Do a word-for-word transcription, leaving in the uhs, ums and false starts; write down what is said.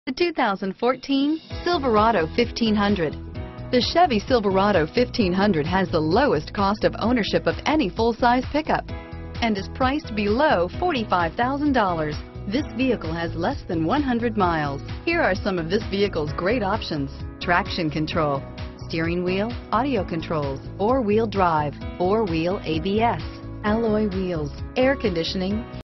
The two thousand fourteen Silverado fifteen hundred. The Chevy Silverado fifteen hundred has the lowest cost of ownership of any full-size pickup and is priced below forty-five thousand dollars. This vehicle has less than one hundred miles. Here are some of this vehicle's great options: traction control, steering wheel audio controls, four-wheel drive, four-wheel A B S, alloy wheels, air conditioning,